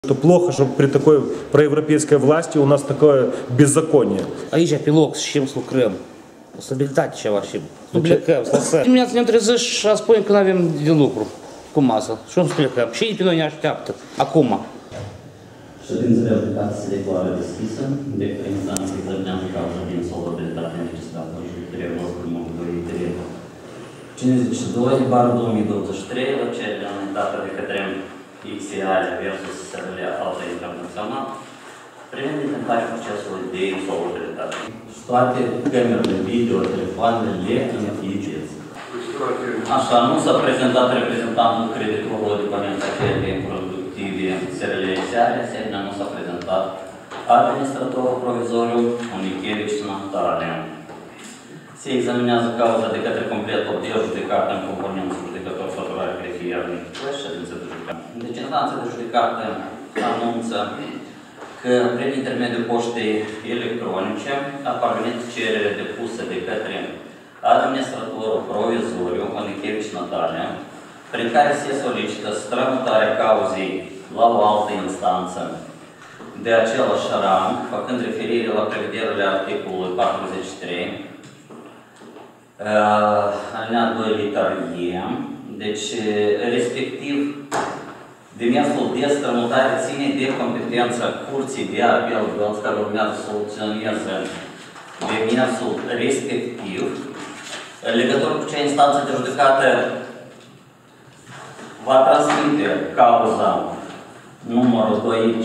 Что плохо, что при такой проевропейской власти у нас такое беззаконие. Aici pe loc și ce lucrăm. O să abilitate ceva și nu plecăm, să lăsăm. Dimineața ne trezim și spunem că nu avem de lucru cu masă. Și nu plecăm. Și ei pe noi ne așteaptă. Acum. Ședința de aplicație se declară deschisă. De că instanța examinează cauza din solvabilitate necesitată în judecătoria noastră mobilului teren 52/2023 la cererea înaintată de către XIAL versus SRL Alta Internațional privind intentarea procesului de insolvabilitate. Și toate camerele video, telefoanele le închideți. Așa, nu s-a prezentat reprezentantul creditorului deponența cererii improductive SRL XIAL, asemenea nu s-a prezentat administratorul provizoriu Unichevici Natalia. Se examinează cauza de către complet obdel judecată în componență judecător făturare grefier ședință de judecată. Deci instanța de judecată anunță că prin intermediul poștei electronice a parvenit cerere depusă de către administratorul provizoriu Unichevici Natalia, prin care se solicită strămutarea cauzei la o altă instanță de același rang, făcând referire la prevederile articolului 43, alineat 2 literă E, deci respectiv demersul de strămutare ține de competența Curții de Apel care urmează să soluționeze demersul respectiv. În legătură cu ce instanță de judecată va transmite cauza numărul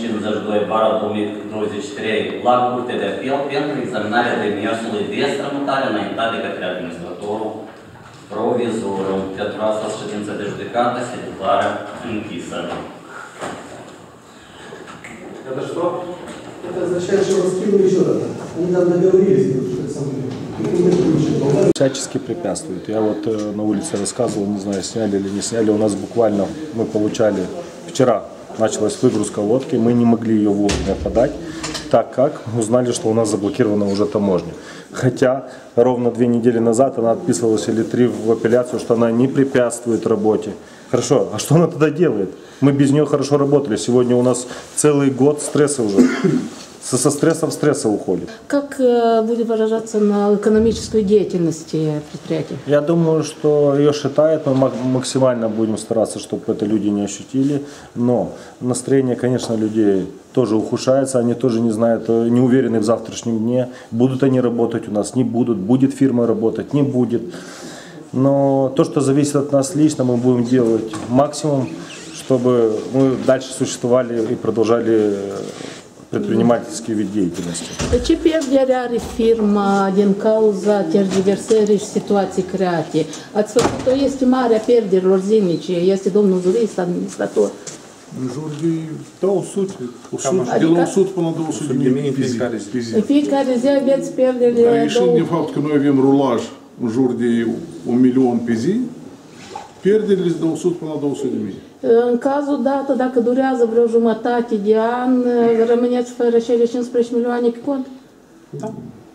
252/2023 la Curtea de Apel pentru examinarea demersului de strămutare înaintat de către administratorul provizoriu. Pentru asta ședința de judecată se declară închisă. Это что? Это означает, что раскинули еще раз. Они там договорились, что это самое. Всячески препятствуют. Я вот на улице рассказывал, не знаю, сняли или не сняли. У нас буквально мы получали вчера. Началась выгрузка лодки, мы не могли ее вовремя подать, так как узнали, что у нас заблокирована уже таможня. Хотя ровно 2 недели назад она отписывалась или 3 в апелляцию, что она не препятствует работе. Хорошо, а что она тогда делает? Мы без нее хорошо работали. Сегодня у нас целый год стресса уже. Со стресса в стресса уходит. Как будет выражаться на экономической деятельности предприятия? Я думаю, что ее шатает, мы максимально будем стараться, чтобы это люди не ощутили, но настроение, конечно, людей тоже ухудшается, они тоже не знают, не уверены в завтрашнем дне, будут они работать у нас, не будут, будет фирма работать, не будет. Но то, что зависит от нас лично, мы будем делать максимум, чтобы мы дальше существовали и продолжали предпринимательский вид деятельности. Ce pierdere are firma din cauza tergiversării și situații create? Ați făcut o estimare a pierderilor zilnice? Este domnul jurist, administrator? În jur de 200, de la 100 până la 200 de mii pe zi. În fiecare zi aveți pierderi? Dar ieșind din fapt că noi avem rulaj în jur de 1 milion pe zi, pierderile sunt de 100 până la 200 de mii. În cazul dat, dacă durează vreo jumătate de an, rămâneți fără cele 15 milioane pe cont? Da.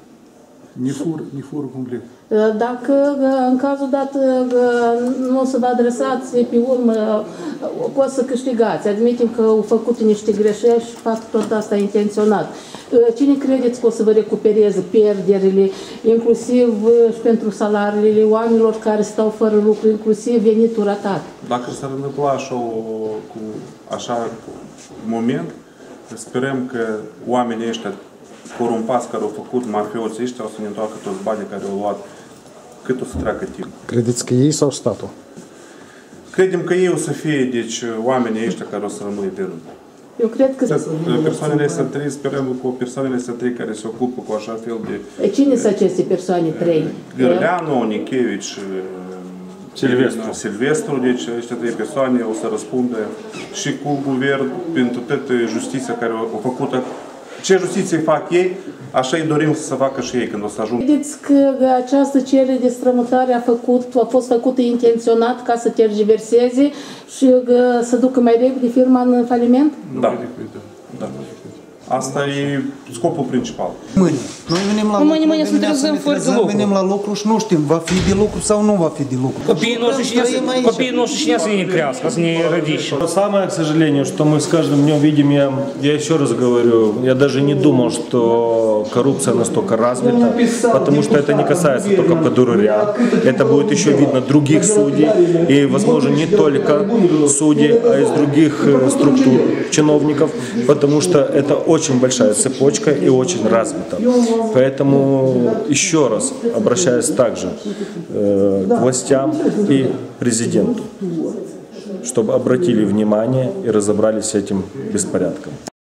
Ne fură complet. Dacă în cazul dat nu să vă adresați pe urmă, poți să câștigați. Admitem că au făcut niște greșeli și fac tot asta intenționat. Cine credeți că o să vă recupereze pierderile, inclusiv și pentru salariile oamenilor care stau fără lucru, inclusiv venitul ratat? Dacă s-ar întâmpla așa moment, sperăm că oamenii ăștia corumpați care au făcut mafioții ăștia o să ne întoarcă toți banii care au luat cât o să treacă timp. Credeți că ei sau statul? Credem că ei o să fie, deci, oamenii ăștia care o să rămână pe rând. Eu cred că... Persoanele astea trei, sperăm cu persoanele astea trei care se ocupă cu așa fel de... Cine sunt aceste persoane trei? Gârleanu, Nichevici, Silvestru, deci aceste trei persoane o să răspundă și cu guvern pentru toată justiția care au făcut. Ce justiție fac ei, așa îi dorim să facă și ei când o să ajungă. Credeți că această cerere de strămutare a fost făcută intenționat ca să tergiverseze și să ducă mai repede firma în faliment? Da. Da. Asta e scopul principal. Mâine. Noi venim la lucru, Mâine să trezăm fără de lucru. venim la lucru și nu știm, va fi de lucru sau nu va fi de lucru. Copiii noștri cine să ne crească, să ne родище. Самое, к сожалению, что мы с каждым днем видим, я еще раз говорю, я даже не думал, что коррупция настолько развита, потому что это не касается только ПДУ-РЯ, это будет еще видно других судей, и, возможно, не только судей, а из других структур чиновников, потому что это очень большая цепочка и очень развита. Поэтому еще раз обращаюсь также к властям и президенту, чтобы обратили внимание и разобрались с этим беспорядком.